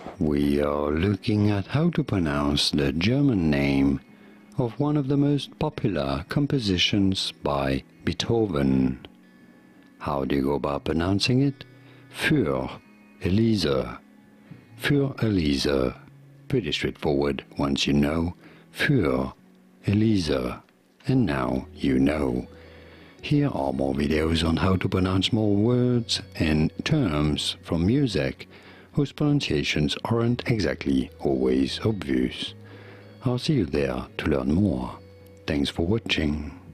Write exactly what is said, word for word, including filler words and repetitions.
we are looking at how to pronounce the German name of one of the most popular compositions by Beethoven. How do you go about pronouncing it? Für Elise. Für Elise. Pretty straightforward once you know. Für Elise. And now you know. Here are more videos on how to pronounce more words and terms from music whose pronunciations aren't exactly always obvious. I'll see you there to learn more. Thanks for watching.